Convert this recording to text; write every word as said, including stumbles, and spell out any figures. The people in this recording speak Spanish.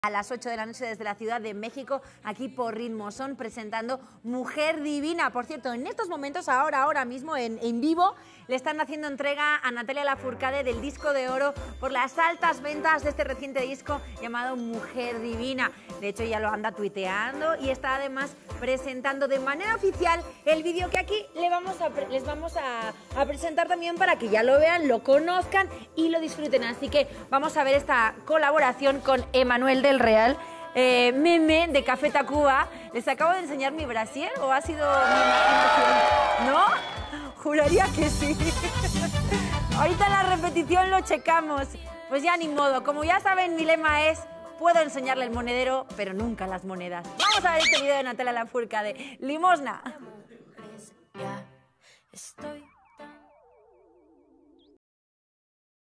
A las ocho de la noche desde la Ciudad de México, aquí por Ritmo Son, presentando Mujer Divina. Por cierto, en estos momentos, ahora, ahora mismo, en, en vivo, le están haciendo entrega a Natalia Lafourcade del disco de oro por las altas ventas de este reciente disco llamado Mujer Divina. De hecho, ya lo anda tuiteando y está además presentando de manera oficial el vídeo que aquí le vamos a, les vamos a, a presentar también para que ya lo vean, lo conozcan y lo disfruten. Así que vamos a ver esta colaboración con Emanuel del Real, eh, meme de Café Tacuba. ¿Les acabo de enseñar mi brasier o ha sido mi imaginación? ¿No? Juraría que sí. Ahorita en la repetición lo checamos. Pues ya ni modo. Como ya saben, mi lema es: puedo enseñarle el monedero, pero nunca las monedas. Vamos a ver este video de Natalia Lafourcade. Limosna. Estoy